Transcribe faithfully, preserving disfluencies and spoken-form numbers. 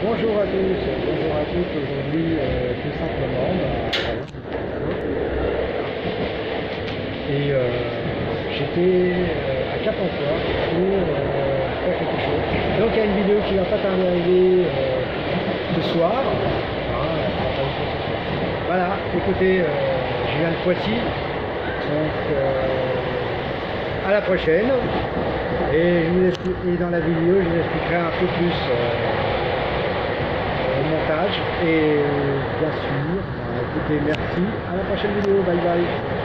Bonjour à tous, bonjour à toutes. Aujourd'hui, euh, tout simplement, bah, voilà. Et euh, j'étais euh, à Cap-en-Foix pour euh, faire quelque chose. Donc il y a une vidéo qui va pas tarder à arriver euh, ce soir. Ah, ça va pas être ce soir. Voilà, écoutez, euh, je viens de Poissy, donc euh, à la prochaine. Et, je vous explique, et dans la vidéo, je vous expliquerai un peu plus euh, montage et euh, bien sûr, bah, écoutez, merci, à la prochaine vidéo, bye bye.